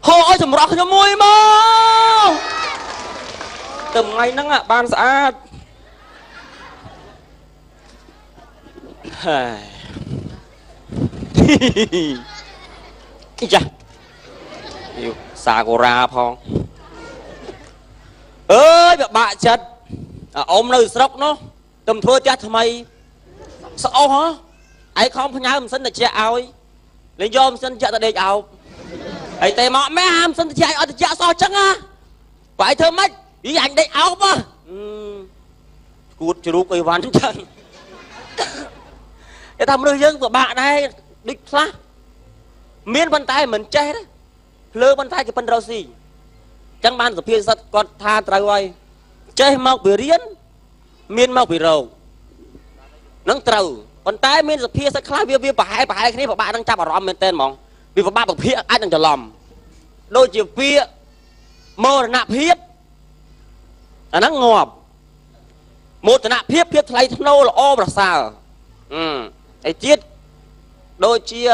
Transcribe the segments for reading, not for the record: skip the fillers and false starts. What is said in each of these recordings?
ôi chầm rõ cho môi mà tầm ngày nắng ạ ban xã chà Sakura phong ơi bà chật ôm nơi sọc nó tầm thua cha thầm mày sao hả ấy không phải nhớ mình xin là cha ơi lấy vô mình xin cha ta đây ảo ấy tè mọ mẹ ham xin cha ở cha sao chẳng á phải thơm mất ý anh đây ảo mà cút chú rút cây ván chân cái thằng nơi dân của bạn này đích xa miên bàn tay mình che đấy lơ bàn tay cái phần rau xì chẳng ban từ phía sắt con tha trai quay che mau bị riến miên mau bị rầu nắng trầu bàn tay miên từ phía sắt khai bia phải cái này bạn đang chạm vào rõm bên tên mong vì ba bậc phía ai đang chờ lòm đôi chiều phía mơ là nạp hiếp nắng ngọp một là nạp hiếp thay nô là ô là sao ấy chết đôi chia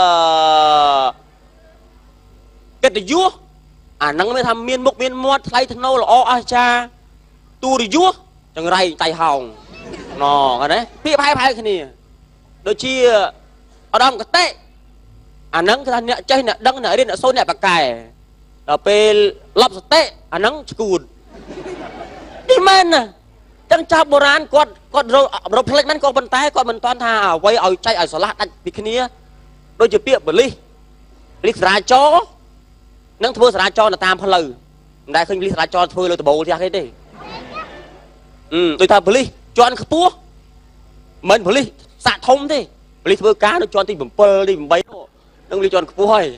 cái từ vua nắng mới tham miên mục miên mót thay thân nô là o cha tu đi vua chẳng ray tay hồng nò cái đấy biết hai cái này đôi chia ở đâu cái tệ nắng cái thằng nè chơi nè đăng nè đi nè xôi nè bạc cài là pe lấp tệ nắng cùn đi men nè chẳng cha bồ rán con rồi plekมัน con bàn tay con mình toàn thà quay ở chạy ở sờ lát đặt bị cái này đôi chữ bịa bờ ly sả chó nắng thưa sả chó là tam phân lừ đại khinh ly sả chó thưa lừ từ bầu ra cái đi tôi thà bờ ly cho ăn khắp búa mình bờ ly sạ thông thế bờ ly thưa cá nó cho tìm bầm pơ đi bầm bay nâng ly cho ăn khắp búa hay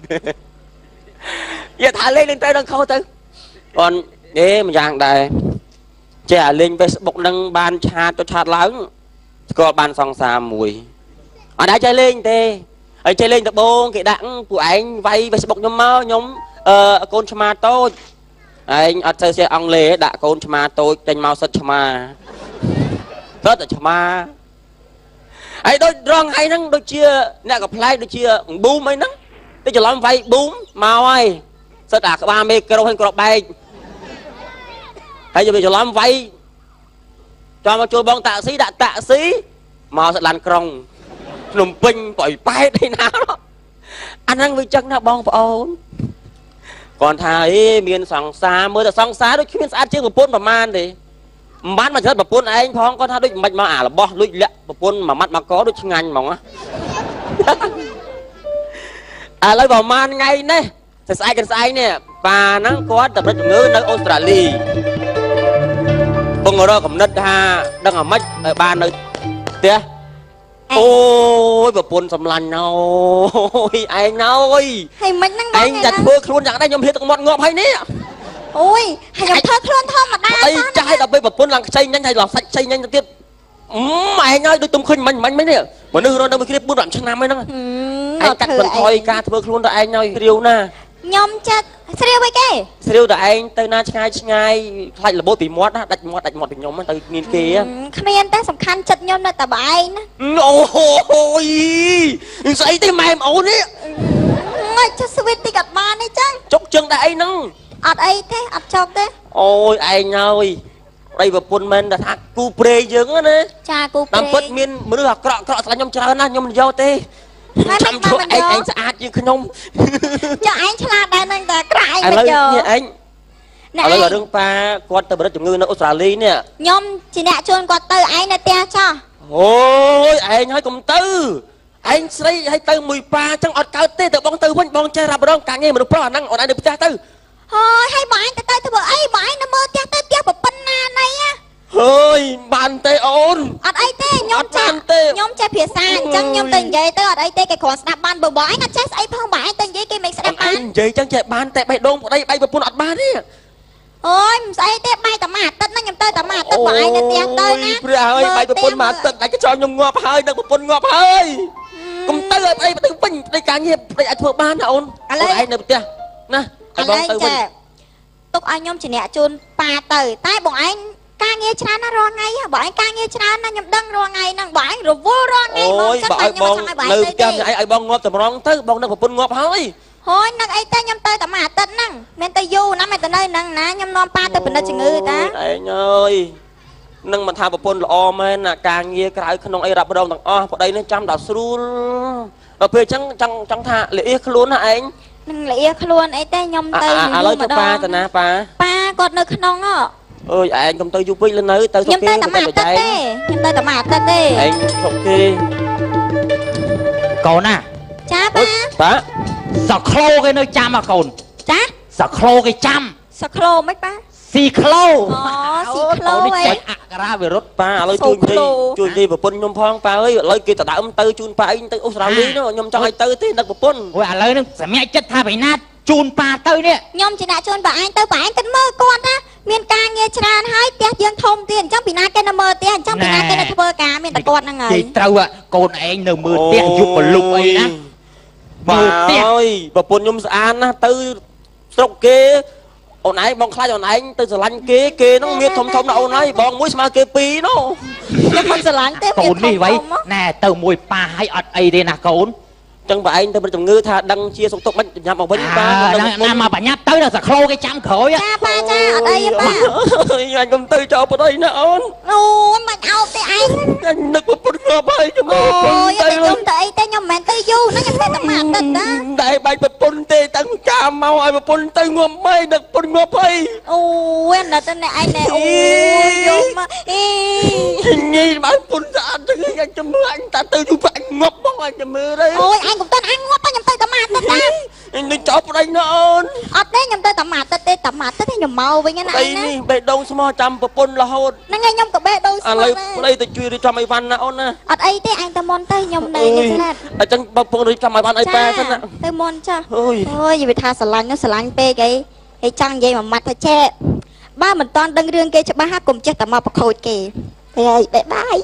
giờ thả lên tay đang khâu tới còn để mình giang đây trẻ lên Facebook nâng ban chat cho chat lớn có ban song xa mùi ở đây chơi lên tê ở chơi lên tập bông cái đặng của anh vay Facebook nhóm máu nhóm con chma tôi anh ở chơi xe ông lê đã con chma tôi tranh mau sất chma rất là chma ấy đôi rong hay nắng đôi chia nè gặp play đôi chia boom mấy nắng tôi chỉ làm vay boom mau ai sất à 3 micro hay cọp bay hay giờ bây giờ làm vay cho mà chui bong tạ sĩ đã tạ sĩ mà sẽ làm krong lùm pin gọi bay đây nào đó anh đang với chân nào bong ổn còn thầy miền sòng xa mới là sòng xa đôi khi miền xa chưa một pôn mà man thì bán mà chết một pôn anh phong con tha đôi mạch mà là bo đôi lẹ một pôn mà mắt mà có đôi chân anh mỏng á lấy vào man ngay nè thì sai nè bà nó có tập rất ngữ nơi Australia bông ở đó cầm nứt ha đang ở mắt ở ba nơi tía ôi bà buồn sầm lành ôi anh ơi anh đặt bước luôn chẳng đây nhom hiết tặng mọt ngọt hay nè ôi hay nhom thơ luôn thôi mà đa đây trai là bây bà buồn làm xây nhanh hay làm sạch xây nhanh tiếp mày nói đôi tung khinh mình mấy nè mà nữ nó đâu mới buôn đoạn chân nam ấy nó anh cắt phần thôi ca bước luôn đó anh ơi riêu nè nhom chết riêu vậy kì riêu là anh tới na ngay lại là bố bị mót á đặt mót bị nhóm tới nghiên kia không yên ta sầm khăn chật nhom là tà bài nữa ôi dậy tới mày ổn đấy ngay cho sweet đi gặp ba này chứ chốc chân đại nâng ọt ấy thế ọt chọc thế ôi anh ơi đây vừa buồn men là thằng cu pre dướng á nè cha cu pre làm bất miên mới được cọ là nhom chơi na nhom vô tê chăm chú anh sẽ át như nhom cho anh chả đây năng ta cãi bây giờ anh ở đây là đường pa con từ bờ chủng ngư nó Australia nè nhom chỉ nè chôn con từ anh nè tia cho ôi anh nói cùng tư anh xây hay từ 13 chẳng ọt cao tê từ bong từ bong chơi ra bờ đông cả nghe mà được pro năng ở đây được cha tư thôi hay bỏ anh tới từ bờ ấy bỏ anh nó mơ tia tới tia bờ bên này á ơi bàn tê ôn ở đây tê nhóm cha phía xa chẳng nhóm tình vậy tới ở đây tê cái con snap ban bờ bói nó chết ấy không phải tình vậy cái mình sẽ ban vậy chẳng chạy ban tê bay đông ở đây bay bờ buôn ọt ban đi ôi ấy tê bay tầm mát tết nó nhầm tơi tầm mát tết bỏ anh nó tia tơi nè bây giờ ơi bay bờ buôn mát tết lại cái cho nhung ngọt hơi đừng bờ buôn ngọt hơi cùng tơi đây từ pin đây càng nghiệp đây ai thua ban hả ôn ở đây nè tia nè anh lấy chè tục anh nhóm chỉ nè chôn pa tơi tai bọn anh ca nghe chán nó ro ngay bỏ anh ca nghe chán nó nhầm đăng ro ngay năng bỏ anh rồi vô ro ngay ôi bỏ bông nơi tiêm này ai bông ngọt tầm rong tới bông nó bông ngọt hơi Hôi nâng ấy ta nhâm tơi tầm mà tận năng men tơi du nắm mày tận nơi nâng ná nhâm non pa tơi bên nơi chừng ngư ta anh ơi nâng mà tham bồn lọ men là càng nghe cái không aiรับđâu thằng ở đây nó chăm đào sưu ở phía chẳng thà lẽ luôn hả anh nâng lẽ luôn ấy ta nhâm tơi lấy cho pa tận na pa còn nơi khăn á ơi anh không tơi du lên nơi tơi nhâm tơi tầm mà tận đi nhâm tơi tầm mà tận đi anh ok cồn à cha ba sờ khô cái nơi chăm à cồn cha sờ khô cái chăm sờ khô mấy ba xì khô xì khô ấy ra về rốt pa lấy chui đi vào pun nhom phong pa ơi lấy kia ta tơi chun pa anh tơi Australia nó nhom cho ai tơi thế đặt vào pun ôi lấy nó sẽ mẹ chết tha phải nát chun pa tơi nè nhom chỉ đã chun bà anh tính mơ con á miền ca nghe tràn hai tia dương thông tiền trong bị na cái nó mơ tia trong bị na cái nó thưa cá miền tây con năng ấy trâu ạ con anh nở mưa tia chụp một lục ấy á bà ơi bà pun nhom an á tư sọc kia ôn ấy bong khai ôn ấy tư lạnh kia nó miệt thông nào ôn ấy bong mũi mà kia pi nó không sợ lạnh té cồn đi vậy nè từ mùi pa hay ọt ấy đây nè cồn chẳng phải anh tôi bên trong ngư tha đăng chia sọc tóc bánh nhắm vào bên ba mà bà nhát tới là sờ khô cái chăm khởi á cha ở đây ba anh công ty cho ở đây nè ôn ôi mà ao té anh đừng có bút ngọc ấy cho ôi anh nhom tới té nhom mẹ tới du nó nhom tới tầm mặt đó đại bài bút bút tê tăng cha mau ai bút tê ngọc mây được bút ngọc ấy ôi anh là tên này anh này ôi nhom mà nhìn bán bút ra anh cho mưa anh ta từ chụp anh ngọc bóng anh cho mưa đây ôi anh cũng tên anh ngốc á nhom tới tầm mặt đó anh đừng chọc ở đây nữa ôn ở đây nhom tới tầm mặt tới nhom màu với cái này đây đi bê đông small trăm bút là hôn nó nghe nhom cả bê đông lấy đây tôi chui đi cho mày văn nè ôn nè ở đây té anh ta mòn tay nhom này như thế này ở trong bút đi cho mày văn ấy pe thế nè tay mòn cha ôi ôi vì tha sờ lạnh pe cái trăng vậy mà mặt phải che ba mình toàn đăng riêng kia cho ba hát cùng chết tầm mà bọc khôi kì ơi bye bye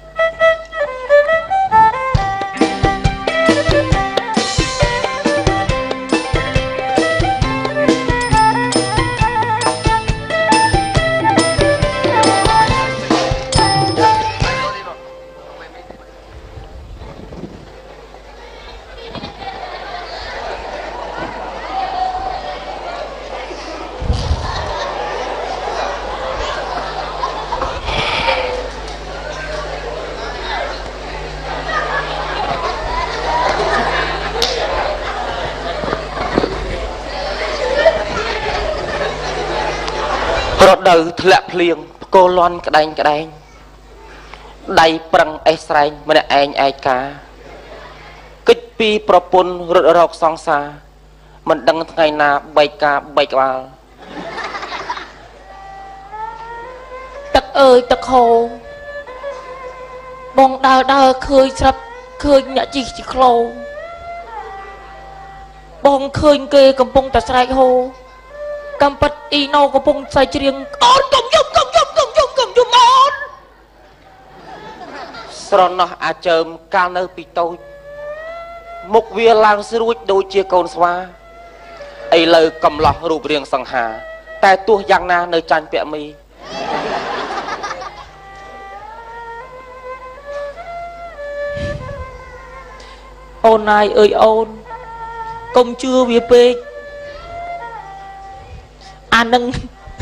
รถเดินทะเลเพลียงโกลอนกระไดได้ปรังไอสไลน์มันไอคากิจปีประปุนรถรอกสองซามันดังไงนาใบกาใบกบาลตักตักโฮบองดาวเคยสับเคยหยาจีโคลบองเคยเกยกำปงตัดสไลโฮกำปัดอีโนกำปงใส่เชียงอ่อนกำยุ่มอ่อนสรนอาเจิมการเนปิโตมุกเวียลางสรุปโดยเชียโกนสวาไอเลยกำลังรูปเรียงสังหาแต่ตัวอย่างนาในจันเปียมีโอนนายเอ่ยโอนกงชื่อเวียเปกอันนึง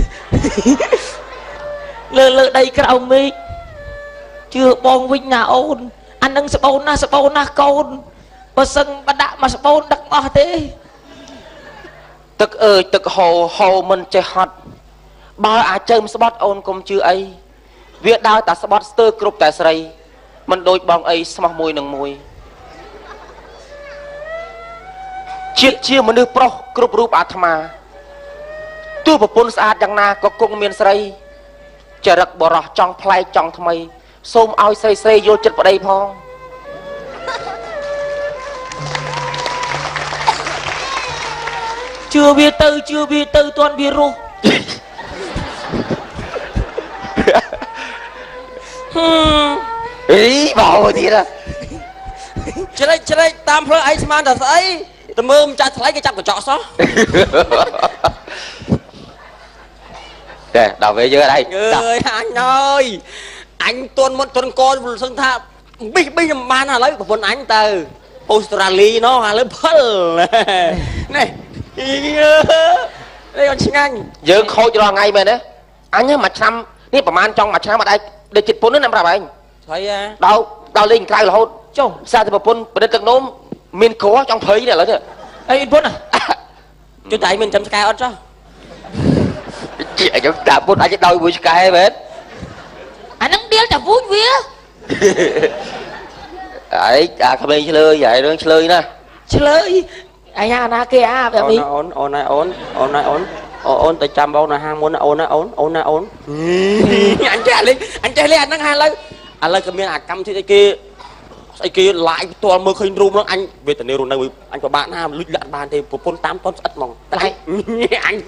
เลอะได้กระเอามีเชื่อบองวิ่งหน้าโอนอันนึงสปอนนะโกนมาซึ่งบัดดะมาสปอนดักมาเต้ตึกตึกโฮมันจะฮัดบ่าอาเจิมสปอตโอนกงชื่อไอเวียดดาวแต่สปอตสเตอร์กรุบแต่ใส่มันโดยบองไอสมองมวยหนึ่งมวยเชี่ยมันนึกโปรกรุบรูปอาตมาตัวประปุนสะอาดอย่างนาก็คงมีนใส่จะรักบ่รอจ้องพลายจ้องทำไมส้มเอาใส่โยจัดประเดี๋ยวพองchưa biết tư toàn biết rồi ý bảo gì đó chơi đây tam phơi ấy mà thật ấy tụi mơm cha lấy cái chắp của trọ xó để đào về dưới đây ơi anh ơi anh tuần con sân tha bây giờ mà lấy của anh từ អូស្ត្រាលីណោះឥឡូវផលនេះនេះអត់ឆ្ងាញ់យើងខូចរាល់ថ្ងៃមែនទេអញមួយឆ្នាំនេះប្រហែលចង់មួយឆ្នាំអត់អាចដេកចិត្តពុនណាប្រាប់ឯងស្អីដល់លេងក្រៅរហូតចុះសារតែប្រពន្ធប្រឌិតទឹកនោមមានក្រចង់ភ័យនេះឥឡូវនេះអីពុនជួយតែឯងមានចាំឆ្កែអត់ចុះជាខ្ញុំតាពុនអាចដោយមួយឆ្កែមែនអានឹងដៀលតែវូចវាអីអាក្មេងឆ្លើយហើយរឿងឆ្លើយណាឆ្លើយអាយ៉ាណាគេអាបែបនេះអូនទៅចាំបងនៅហាងមុនអូនអញចេះលេងអាហ្នឹងហើយឥឡូវក៏មានអាកម្មវិធីស្អីគេឡាយផ្ទាល់មើលឃើញរូបហ្នឹងអញវេទនារស់នៅអញពិបាកណាស់លុចលាក់បានទេប្រពន្ធតាមតន់ស្អិតហ្មងតែអញ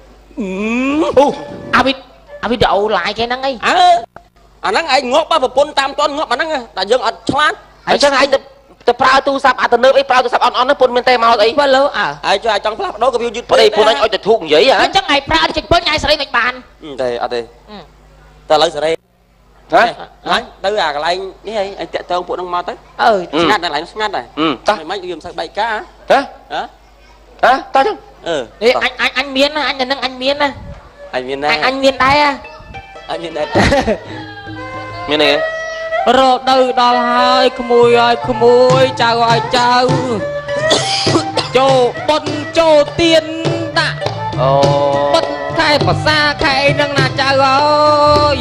អាវីដេអូឡាយគេហ្នឹងអីអាហ្នឹងឯងងាប់បើប្រពន្ធតាមតន់ងាប់អាហ្នឹងតែយើងអត់ឆ្លាតអញ្ចឹងឯងទៅប្រើទូរស័ព្ទអាទៅនើបអីប្រើទូរស័ព្ទអន់ពុនមានតែមកអីបើលើហើយចុះអាចចង់ផ្លាស់ប្ដូរក៏វាយឺតពេកពុនអញឲ្យទៅធូកនិយាយអញ្ចឹងឯងប្រើចេញពេញឯងសេរីមិនបានទេអត់ទេតែឥឡូវសេរីហ៎អញទៅអាកន្លែងនេះអីតាក់តងពួកហ្នឹងមកទៅស្ងាត់កន្លែងស្ងាត់ដែរតោះមិនវាមិនសូវបែកការហ៎តោះចឹងនេះអញមានណាអញទៅនឹងអញមានណាអញមានដែរមានអីរកទៅដល់ហើយក្មួយឲ្យក្មួយចៅឲ្យចៅចូលបុនចូលទៀនដាក់បុនខែភាសាខែនឹងណាចៅអើយ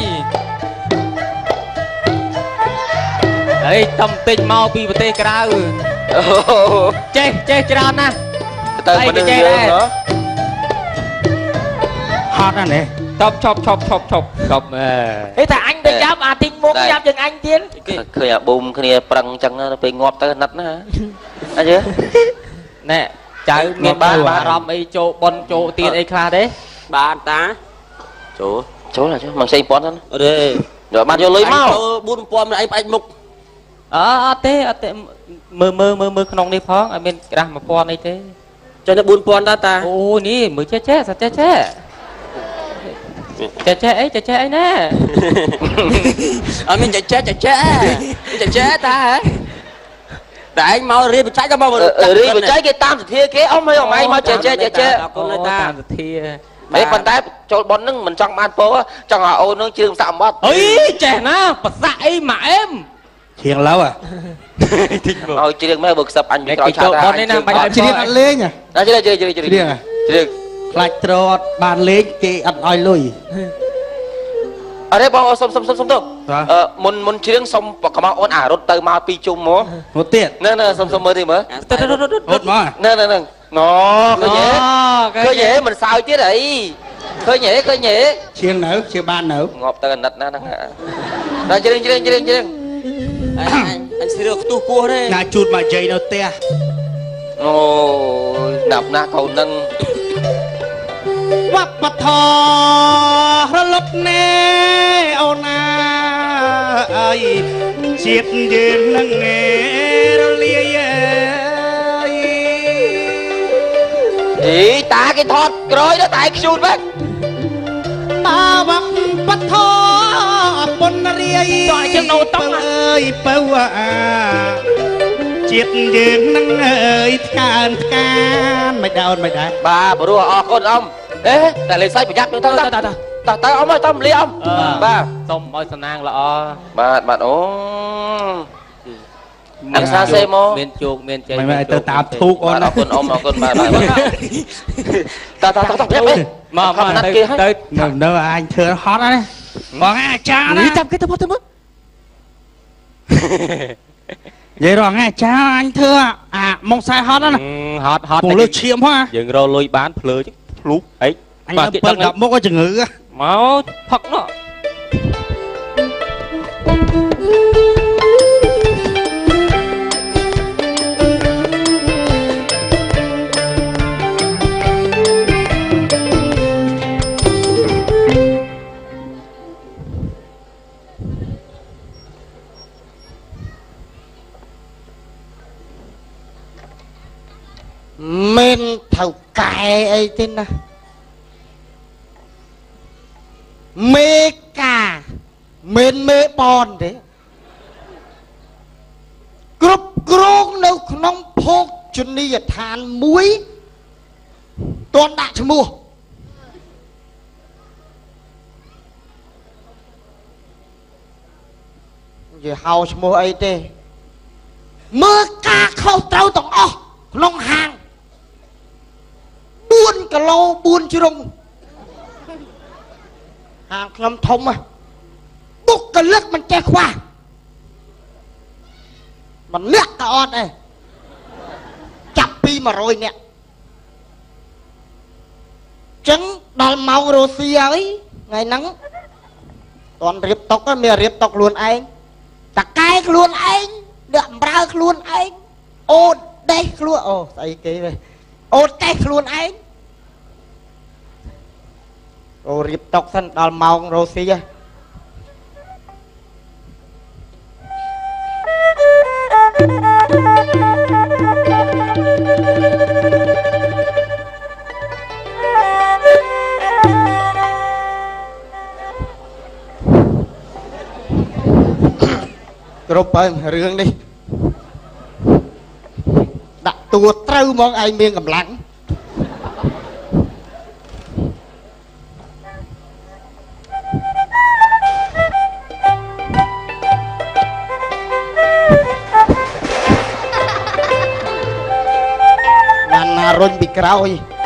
អីតំតិចមកពីប្រទេសក្រៅចេះច្រើនណាស់ទៅមិនដឹងយើងហត់ណាស់នេះឈប់អេតែអញទៅយ៉ាប់អាទីងមុខយ៉ាប់ជាងអញទៀតឃើញអាប៊ុំគ្នាប្រឹងចឹងទៅពេលងាប់ទៅណិតណាអញ្ចឹងណែចៅមានអារម្មណ៍អីចូលប៉ុនចូលទៀនអីខ្លះទេបានតាចូលណាចុះមកផ្សេងប៉ុនហ្នឹងអត់ទេដល់បានយកលុយមកចូល 4,000 ឯងផ្អែកមុខអត់ទេមើលក្នុងនេះផងឲ្យមានក្រាស់ 1,000 អីទេចុះទៅ 4,000 តាអូនេះមើលចេះសាចេះអីណាអត់មានចេះតាតែឯងមករៀបបច្ចេកក៏មករៀបបច្ចេកគេតាមសធាគេអស់មកអីមកចេះអរគុណតាមសធាតែប៉ុន្តែចូលប៉ុនហ្នឹងមិនចង់បានពោចង់ឲ្យអូនហ្នឹងជឿសាក់អំបត់អីចេះណាប្រសាក់អីម៉ាអែមជ្រៀងឡូវឲ្យជ្រៀងមែនបើខ្សឹបអញក្រោយឆាតប៉ុននេះណាបាច់ជ្រៀងអត់លេងជ្រៀងខ្លាច់ត្រអត់បានលេងគេអត់ឲ្យលុយអរេបងសុំទៅមុនជ្រៀងសុំកំងអូនរត់ទៅមក2ជុំមករត់ទៀតណែសុំមើលទីមើលរត់មកណែណឃើញមិនសើចទៀតអីឃើញជ្រៀងនៅជាបាននៅងាប់ទៅអាណិតណាហ្នឹងដល់ជ្រៀងអញស្រៀលខ្ទុះពោះទេណាជូតមកជ័យនៅផ្ទះអូយស្ដាប់ណាស់កូនហ្នឹងវប្បធម៌រលត់ណែអូនណាអើយជាតិយើងនឹងរលាយតាគេថតក្រោយទៅតែខ្ជូតវិញតាវប្បធម៌ពុនរាយចង់ជាងនៅតង់អើយពៅជាតិយើងនឹងអើយថ្កើនមិនដែរបាទព្រោះអរគុណអ៊ំតែលេខសាច់ប្រយ័ត្នទៅអ៊ំឲ្យតំលាអ៊ំបាទសុំឲ្យសំណាងល្អបាទអូអរសាសេមកមានជោគមានជ័យមិនទៅតាមធូកអូនអរគុណអ៊ំអរគុណបាទតប្រាប់មកទៅនៅអញធ្វើហត់ណាបងអាចារ្យណាចាប់គេទៅមកនិយាយរងអាចារ្យអញធ្វើអាមកខ្សែហត់ណាហត់ពងលើឈាមហ៎យើងរលុយបានភ្លើភ្លុកអីអញទៅពេលដល់មុខឲ្យជំងឺមកផឹកណោះមានថៅកែអីទេណាមេកាមានមេបនទេគ្រប់ក្រងនៅក្នុងភោជនីយដ្ឋានមួយតន់ដាក់ឈ្មោះនិយាយហៅឈ្មោះអីទេមើលការខុសត្រូវទាំងអស់ក្នុងហាង4គីឡូ4ជ្រុងហាងខ្ញុំធំបុគ្គលិកមិនចេះខ្វះមិនលាក់ក៏អត់ដែរចាប់ពី100នាក់ចឹងដល់ម៉ោងរស់ស៊ីហើយថ្ងៃហ្នឹងតន់រៀបតុកមានរៀបតុកខ្លួនឯងតកែខ្លួនឯងអ្នកអំរើខ្លួនឯងអូនដេះខ្លួនអូស្អីគេវិញអូនតេះខ្លួនឯងអូរៀបតុកសិនដល់ម៉ោងរស់ស៊ីហើយគ្រប់ហើយរឿងនេះដាក់តួត្រូវហ្មងឯងមានកម្លាំងណារុញពីក្រោយ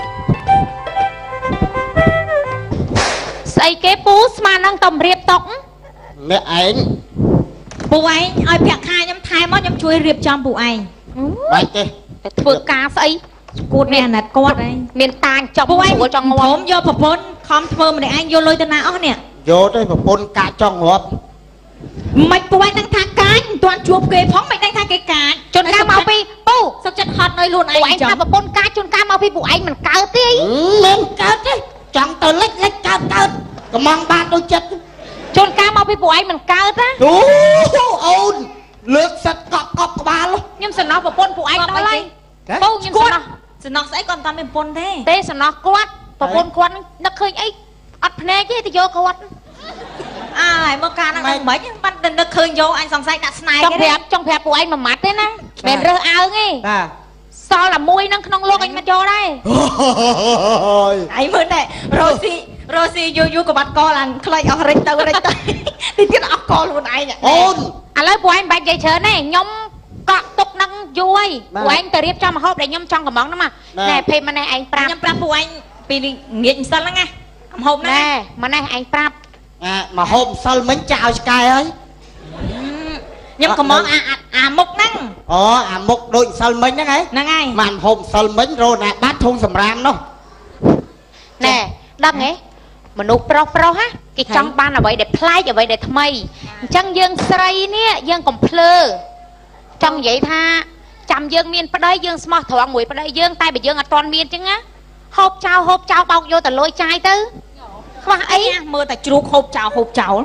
ស្អីគេពូស្មាននឹងតំរៀបតុកអ្នកឯងពូឯងឲ្យប្រាក់ខែខ្ញុំថែមកខ្ញុំជួយរៀបចំពូឯងបាច់ទេធ្វើការស្អីគួតមានអាណិតគាត់ឯងមានតាញចំពូឯងចង់ងាប់យកប្រពន្ធខំធ្វើម្នាក់ឯងយកលុយទៅណាអស់នេះយកទៅប្រពន្ធកាចង់ងាប់មិនពូឯងនឹងថាកាចមិនទាន់ជួបគេផងមិនដឹងថាគេកាចជួនកាលមកពីពូសុកចិត្តហត់នៅខ្លួនឯងឯងថាប្រពន្ធកាចជួនកាលមកពីពូឯងមិនកើតទេមិនកើតទេចង់ទៅលិចកើតកំងបានដូចចិត្តជួនកាលមកពីពូឯងមិនកើតណាអូនលើកសិតកប់ក្បាលខ្ញុំសំណោះប្រពន្ធពូឯងដល់ហើយពូខ្ញុំសំណោះស្អីគាត់មិនតាន់មានប្រពន្ធទេសំណោះគាត់ប្រពន្ធគាត់នឹកឃើញអីអត់ភ្នែកទេទៅយកគាត់អើយមកការហ្នឹងមិនបាត់ទៅនឹកឃើញយកអញសង្ស័យដាក់ស្នែគេចង់ប្រាប់ពូឯងមួយម៉ាត់ទេណាមិនរើសអើងទេសល់តែមួយហ្នឹងក្នុងលោកអញមិនយកដែរអញមើលដែររ៉ូស៊ីយូក៏បាត់កឡើងខ្លេចអស់រិចទៅទីទៀតអស់កខ្លួនឯងអូនឥឡូវពូឯងមិនបាច់និយាយច្រើនទេខ្ញុំកក់ទុកនឹងយូរហើយពូឯងទៅរៀបចំម្ហូបដែលខ្ញុំចង់កំងហ្នឹងណែភេទម៉ណែឯងប្រាប់ខ្ញុំប្រាប់ពូឯងពីងាកម្សិលហ្នឹងណាម្ហូបហ្នឹងម៉ណែឯងប្រាប់ម្ហូបម្សិលមិញចាឲ្យឆ្កែហើយខ្ញុំកំងអាមុខហ្នឹងអូអាមុខដូចម្សិលមិញហ្នឹងហ្នឹងហើយបានម្ហូបម្សិលមិញរណាបាត់ធុងសម្រាមនោះណែដឹងហ៎មនុស្សប្រុសហ៎គេចង់បានអ្វីដែលប្លែកអ្វីដែលថ្មីអញ្ចឹងយើងស្រីនេះយើងកុំភ្លើចង់និយាយថាចាំយើងមានប្តីយើងស្មោះត្រង់មួយប្តីយើងតែបើយើងអត់ទាន់មានអញ្ចឹងណាហូបចោលបោកយកទៅលុយចាយទៅខ្វះអីមើលតែជ្រូកហូបចោលឯង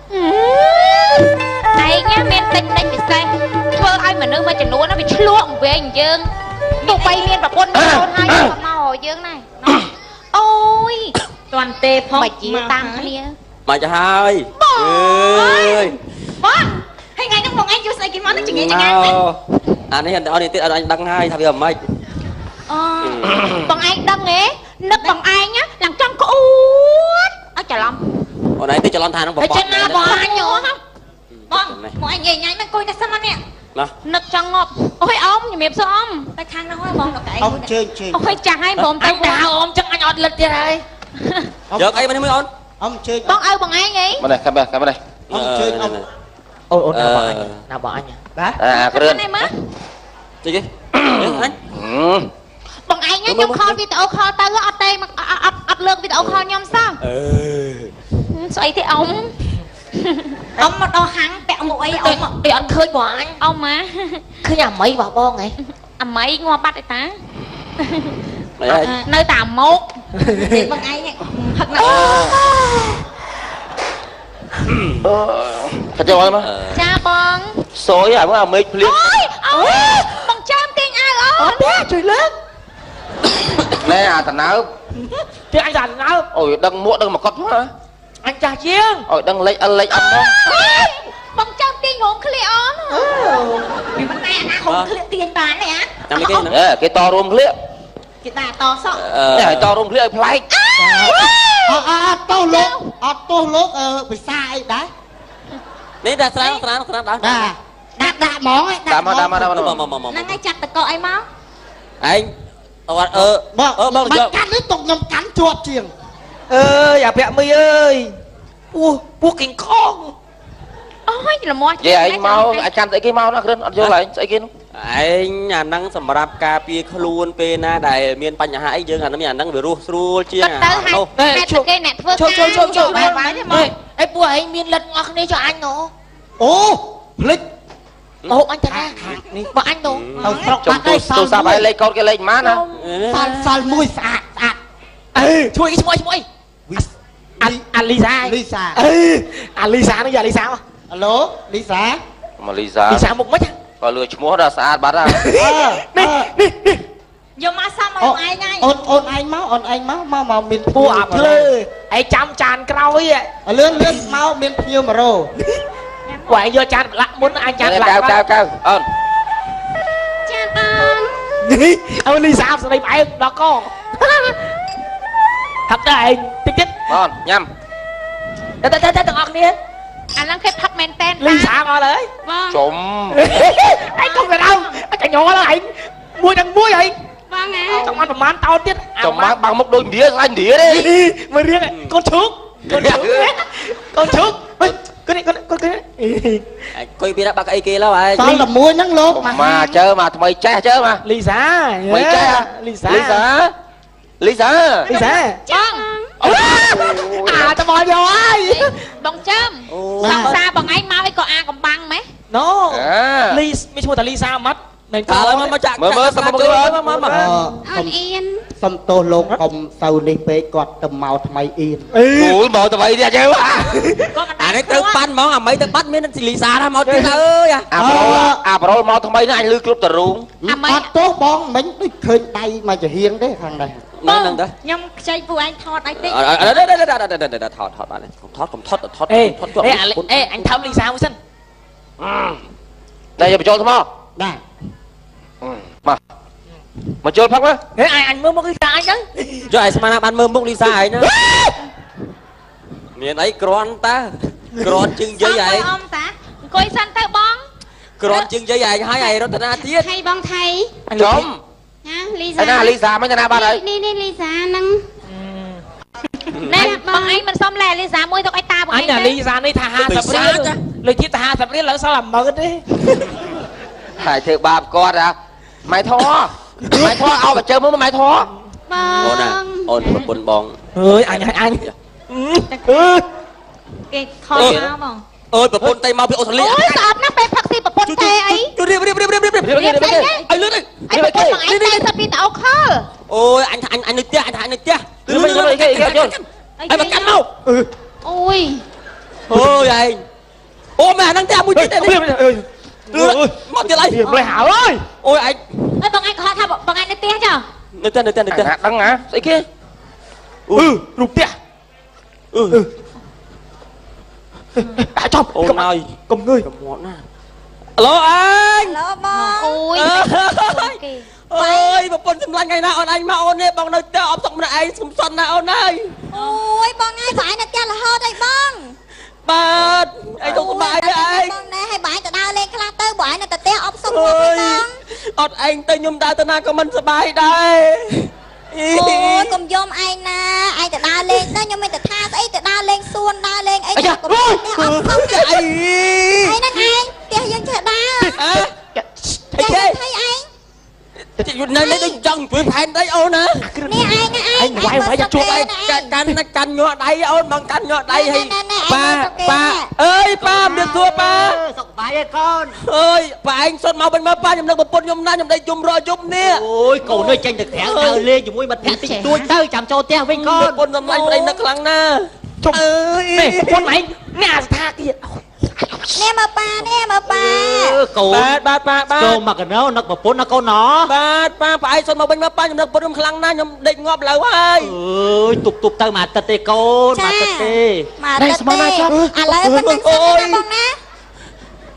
មានទិញពិសេសធ្វើឲ្យមនុស្សមួយចំនួនវាឆ្លក់វែងយើងទោះបីមានប្រពន្ធមានកូនហើយគាត់មកយើងណាអូយតាន់ទេផងបាច់ជាតាមគ្នាមកចាហើយអើយបងហើយថ្ងៃនេះបងឯងយកស្អីគេមកនឹងចងាហ្នឹងអានេះអត់នេះទៀតអត់អញដឹងហើយថាវាមិនបងឯងដឹងទេនឹកបងឯងឡើងចង់ក្អួតអត់ច្រឡំអូនឯងទៅច្រឡំថានឹងបងចឹងណាបងអញបងឯងញ៉ៃមិនគួយតែសិនមកនេះនឹកចង់ងាប់អូយអ៊ំជំរាបសួរអ៊ំតែខាងនោះហ៎បងកែអ៊ំជើងអូយចាស់ហើយបងទៅអ៊ំចឹងអញអត់លឹកទៀតហើយយកអីមកនេះមើលអូនអ៊ំជើងបងឲ្យបងឯងអីមកនេះកាប់មកនេះអ៊ំជើងអ៊ំអូនណាបងអញបាទគ្រឿនជិះគេអញបងឯងខ្ញុំខលវីដេអូខលទៅអត់ទេអត់លើកវីដេអូខលខ្ញុំសោះស្អីទេអ៊ំមកដល់ហាងពាក់មួកអីអ៊ំអីអត់ឃើញបងអញអ៊ំម៉ាឃើញអាមីរបស់បងហ៎អាមីងាប់បាត់ឯតានៅតែមុខបងឯងហឹកណាស់កាច់យកមកចាបងសយអាមើលអាមេឃភ្លៀងអូយបងចាំទាញអាវអត់ទេជួយលើកណែអាតណើបទាញអញតណើបអូយដឹងមួកដឹងមកកត់មកអញចាស់ជាងអូយដឹងលេខអិលលេខអត់បងចាំទាញរងឃ្លៀអនពីមិនឯងណាហូបក្លៀកទាញបានទេអាចាំគេហ្នឹងគេតរួមក្លៀកគេដាក់តសក់តែតរួមក្លៀកឲ្យប្លែកអត់ទោសលោកភាសាអីដែរនេះដាក់ស្រានដាក់ដាក់ហ្មងដាក់មកហ្នឹងឯងចាត់តកអីមកឯងអត់បងកាន់នេះទុកខ្ញុំកាន់ជាប់ជាងអើយអាប្រាក់មីអើយពោះគីងខងអូយល្មមនិយាយឯងមកអាចាំស្អីគេមកណាគ្រិនអត់យល់ឯងស្អីគេនោះឯងអាហ្នឹងសម្រាប់ការពារខ្លួនពេលណាដែលមានបញ្ហាអីយើងអាហ្នឹងវារស់ស្រួលជាងទៅហេតុគេអ្នកធ្វើការចូលបានអីពួកឯងមានលិតអស់គ្នាចុះអញណូអូភ្លេចអូអញតានេះបើអញណូទៅស្រុកបាត់ហើយទូរស័ព្ទឲ្យលេខកូដគេលេខប៉ុន្មានណាសល់មួយស្អាតជួយឈ្មោះអីអាលីសាអាលីសានេះយ៉ាលីសាអាឡូលីសាមកលីសាមុខមិនក៏លឺឈ្មោះដល់ស្អាតបាត់ហើយនេះយកមកសំឲ្យឯងហើយអូនឯងមកមានពួកអាភ្លើឯងចាំចានក្រោយលឿនមកមានភ្ញៀវមករោពួកឯងយកចានប្រឡាក់មុនអញចានប្រឡាក់កៅអូនចានអូននេះអូនលីសាស្ដីផ្អែមដល់កហាប់តែឯងតិចទៀតអូនញ៉ាំតែទាំងអស់គ្នាអាហ្នឹងគេផឹកមែនតែនលីសាមកលើបងជុំឯងកុំទៅដល់អញញ័រហើយមួយដល់មួយហើយបងហ៎ចង់បានប្រហែលតោនទៀតចំមកបាំងមុខដូចមាស្លាញ់ឌីទេមើលរៀងកូនឈូកគាត់អង្គុយពីណាបាក់អីគេឡើយសល់តែមួយហ្នឹងលោកមកជើមកថ្មីចេះជើមកលីសាថ្មីចេះលីសាបងតបយកហើយបងចាំសង្សារបងឯងមកអីក៏អាកំបាំងម៉េះណូលីមានឈ្មោះតាលីសាមកមិនតើមកចាក់មើលសុំមកអូនអៀនសុំទោសលោកកុំទៅនេះពេកគាត់ទៅមកថ្មីអៀនអូយមកថ្មីទៀតយើងអានេះទៅប៉ាន់ហ្មងអាមីទៅបាត់មានលីសាថាមកទៀតអើយអាប្រូលមកថ្មីនេះអញលឺគ្រប់តរូងអត់ទោសបងមិញដូចឃើញដៃមកចាហៀងទេខាងនេះហ្នឹងទៅខ្ញុំខ្ចីពួកឯងថតឲ្យតិចថតបានកុំថតអញថើមលីសាមួយសិនតែយកបញ្ចូលថ្មបាទមកចូលផឹកមកអញមើលមុខលីសាអញទៅចុះឯស្មានណាបានមើលមុខលីសាឯងណាមានអីក្រាន់តាក្រាន់ជើងយាយឯងអមតាអង្គុយសិនទៅបងក្រាន់ជើងយាយឯងហើយឯរតនាទៀតថៃបងថៃចំណាលីសាណាលីសាមិនណាបាត់ហើយនេះលីសាហ្នឹងណែបងឯងមិនសុំលែលីសាមួយទុកឲ្យតាបងឯងអញលីសានេះថា50រៀលលើទៀតថា50រៀលឥឡូវសល់10000ទេហើយធ្វើបាបគាត់ហ៎ម៉ែធေါ်ឲ្យបជើមើលម៉ែធေါ်បងអូនប្រពន្ធបងអើយអញគេខំមកបងអើយប្រពន្ធតៃមកពីអូស្ត្រាលីអូយស្អប់ណាស់ពេលផឹកស៊ីប្រពន្ធទេអីរៀបឲ្យលឿនទៅអីប្រពន្ធបងឯងតែសិតពីតអូខលអូយអញនៅផ្ទះអញនៅផ្ទះគេយល់ឲ្យមកកាន់មកអូយអូយឯងអូមែនហ្នឹងតែមួយទៀតទេមកទៀតអីមិនហៅអើយអូយឯងបងឯងខកថាបងឯងនៅផ្ទះចុះនៅផ្ទះដឹងហ៎ស្អីគេរូបផ្ទះដាក់ចប់អូនហើយកុំងើយកុំមកណាឡូអើយឡូបងអូយអូយប្រពន្ធសម្លាញ់ថ្ងៃណាអូនឯងមកអូននេះបងនៅផ្ទះអបសុកម្នាក់ឯងសុំសន់ណាអូនអើយអូយបងឯងបងឯងនៅផ្ទះរហូតអីបងបាទឯងទៅសុបាយទេឯងបងណែឲ្យបងឯងទៅដើរលេងខ្លះទៅបងឯងនៅតែផ្ទះអបសុំមកបងអត់ឯងទៅខ្ញុំដើរទៅណាក៏មិនសុបាយដែរអូយកុំយំឯងណាឯងទៅដើរលេងទៅខ្ញុំមិនទៅថាស្អីទៅដើរលេងសួនដើរលេងអីទៅកុំទៅអត់ខំទៅអីហ្នឹងឯងផ្ទះយើងចេះដើរអីគេឯងតែយូរនៅនេះចង់ជួយផែនដីអូនណានេះឯងវាយជួបឯងកាន់ញ័រដៃអូនបងកាន់ញ័រដៃឲ្យប៉ាអើយប៉ាមានទួប៉ាសុខបាយឯកូនអើយប៉ាឯងសុទ្ធមកវិញមកប៉ាខ្ញុំនឹកប្រពន្ធខ្ញុំណាខ្ញុំដេកយំរយំនេះអូយកូននេះចេញទៅក្រៅដើរលេងជាមួយមិត្តភក្តិតិចតួចទៅចាំចូលផ្ទះវិញកូនប្រពន្ធសម្លាញ់ប្តីនឹកខ្លាំងណាស់ជុំអើយនេះប្រពន្ធឯងនេះអាស្ថាទៀតនេះមកប៉ាកូនបាទចូលមកកណោនឹកប្រពន្ធណាកូនណបាទប៉ាឯងសុទ្ធមកវិញមកប៉ាខ្ញុំនឹកប្រពន្ធខ្ញុំខ្លាំងណាស់ខ្ញុំដេកងាប់លើហើយអើយទុបទៅមួយអាទិត្យទេកូនមួយអាទិត្យទេនេះស្មានណាចុះឥឡូវមិនដឹងសិនណាបងណា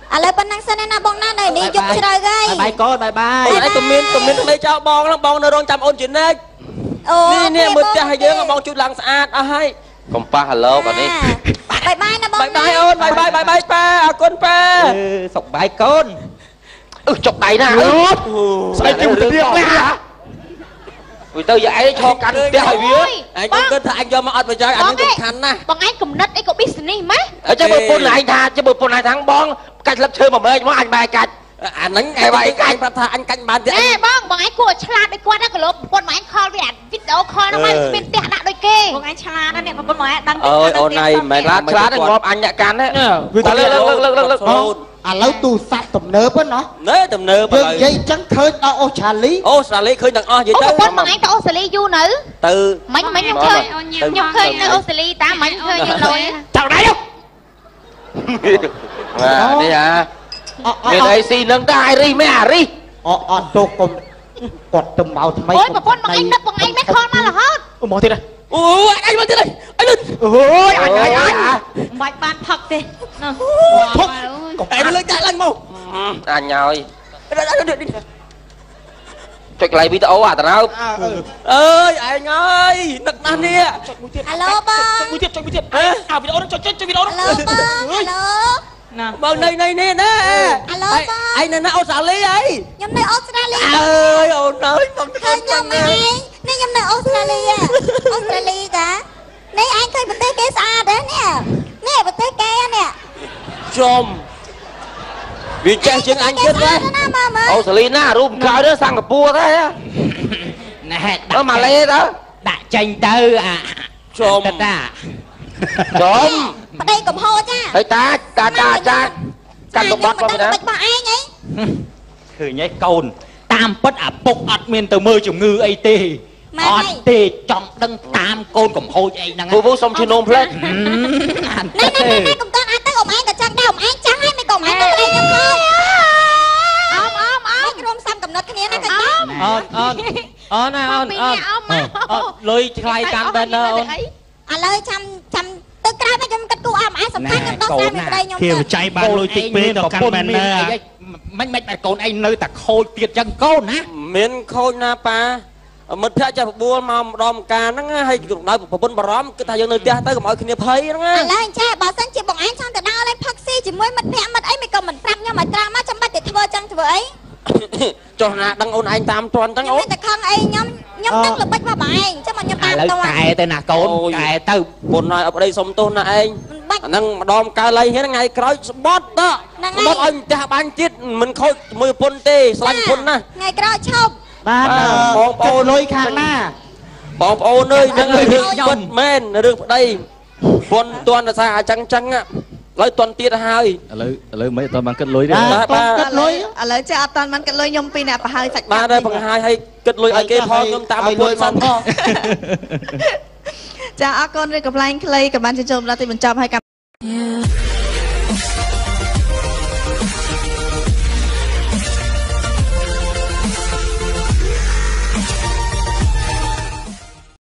ឥឡូវប៉ុណ្ណឹងសិនណាបងណានេះយកជ្រៅហើយបាយកូនបាយអីក៏មានលេចោលបងហ្នឹងបងនៅរងចាំអូនជានិច្ចនេះមើលផ្ទះឲ្យយើងបងជូតឡើងស្អាតអស់ហើយកុំប៉ះឡូកនេះបាយណាបងបាយអូនបាយប៉ាអរគុណប៉ាសុកបាយកូនចុកដៃណាស្អីជិះទៅទៀតណាវិញទៅយាយឯងឈរកាន់ផ្ទះឲ្យវាអញគិតថាអញយកមកអត់ប្រយោជន៍អានេះសំខាន់ណាស់បងឯងកំណត់អីក៏ business ម៉េចអញ្ចឹងបើពុនឯងថាចាំបើពុនឯងថាបងកាច់លឹកឈើ1ម៉ែមកអញបែកកាច់អាហ្នឹងឯងកាច់ប្រាប់ថាអញកាច់បានទៀតបងឯងគួរឆ្លាតដូចគាត់ណាកលោប្រពន្ធបងឯងខលវាវីដេអូខលហ្នឹងមិនមានផ្ទះដាក់ដូចគេបងឯងឆ្លាតណាស់នេះប្រពន្ធបងឯងដឹងអូយអូនឯងមិនឆ្លាតងាប់អញអ្នកកាន់ណាលើកឥឡូវទូរស័ព្ទទំនើបណាទំនើបយើងនិយាយចឹងឃើញដល់អូស្ត្រាលីឃើញទាំងអស់និយាយទៅប្រពន្ធបងឯងទៅអូស្ត្រាលីយូរនៅទៅមិញខ្ញុំឃើញនៅអូស្ត្រាលីតាមិញឃើញយើងលុយចៅដៃនេះមានអីស៊ីនឹងតាអារីមិនអារីអត់ទុកកុំគាត់ទៅមកថ្មីអូយប្រពន្ធបងឯងនឹកបងឯងមិនខលមករហូតមកទៀតអូយអញមកទៀតហើយអញលឿនអូយអញមិនបាច់បានផឹកទេផឹកអញលើកដាក់ឡើងមកអញហើយចុច like វីដេអូអាតណើបអើយឯងអើយនឹកណាស់នេះចុចមួយទៀតហេឡូបងចុចមួយទៀតវីដេអូនោះចុចវីដេអូនោះហេឡូបងហេឡូណាបងនៅនេះណាហេឡូបងឯងនៅអូស្ត្រាលីអីខ្ញុំនៅអូស្ត្រាលីអើយអូនអើយបងឃើញខ្ញុំឯងនេះខ្ញុំនៅអូស្ត្រាលីអូស្ត្រាលីតានេះឯងឃើញប្រទេសគេស្អាតទេនេះប្រទេសគេនេះចំវាចេះជាងអញទៀតទេអូស្ត្រាលីណារូបក្រោយទៅសិង្ហបុរីទេណែដល់ម៉ាឡេទៅដាក់ចេញទៅអាចំតាចំប្តីកំហោចាហើយតាកាន់លបាត់បងតាមិនបោះឯងអីឃើញឯងកូនតាមពិតអាពុកអត់មានទៅមើលជំងឺអីទេអត់ទេចង់ដឹងតាមកូនកំហូចអីហ្នឹងពូសុំឈ្នងផ្លេចណែកុំតាន់អាចទៅអ៊ំឯងក៏ចង់ដែរអ៊ំឯងចង់ហើយមិនក៏អ៊ំឯងទៅលេងខ្ញុំឡើយអ៊ំក្រុមសាំកំណត់គ្នាណាកញ្ញាអូនលុយថ្លៃតាមបែនអូនឥឡូវចាំទៅក្រៅមកខ្ញុំគិតគូអ៊ំឯងសំខាន់ខ្ញុំដោះស្រាយមីក្តីខ្ញុំគេចៃបានលុយតិចពេកដល់កាន់មែនណាមិនបែរកូនឯងនៅតែខូចទៀតចឹងកូនណាមានខូចណាប៉ាមិត្តភក្តិចាស់បបួលមកម្ដងម្កាហ្នឹងហើយកម្ដៅប្រពន្ធបារម្ភគឺថាយើងនៅផ្ទះទៅកុំឲ្យគ្នាភ័យហ្នឹងឥឡូវចាបើសិនជាបងឯងចង់ទៅដើរលេងផឹកស៊ីជាមួយមិត្តភក្តិមិត្តអីមិនក៏មិនប្រាប់ខ្ញុំឲ្យត្រាំមកចាំបាច់ទៅធ្វើចឹងធ្វើអីចុះណាដឹងអូនឯងតាមទាន់ចឹងអូនតែខឹងអីខ្ញុំទឹកល្បិចមកបងឯងចាំមកខ្ញុំតាមទាន់កែទៅណាកូនកែទៅពុនហើយអត់ប្តីសុំទោសណាឯងអាហ្នឹងម្ដងកើឡៃហ្នឹងថ្ងៃក្រោយស្បត់តស្បត់ឲ្យផ្ទះបាញ់ទៀតមិនខូចមួយពុនទេស្លាញ់ពុនណាថ្ងៃក្រោយឈប់បាទបងប្អូនលុយខាងណាបងប្អូនអើយនឹងរឿងពិតមែនរឿងប្តីពុនតន់តែអញ្ចឹងឡើយតន់ទៀតហើយឥឡូវមិនអត់បានគិតលុយទេបាទគិតលុយឥឡូវចេះអត់តន់បានគិតលុយខ្ញុំពីអ្នកប្រហើយសាច់បាទដែរបង្ហាញឲ្យគិតលុយឲ្យគេផងខ្ញុំតាមពុនសិនផងចាអរគុណរឿងកំ pl ែងខ្លីក៏បានជួបដល់ទីបញ្ចប់ហើយ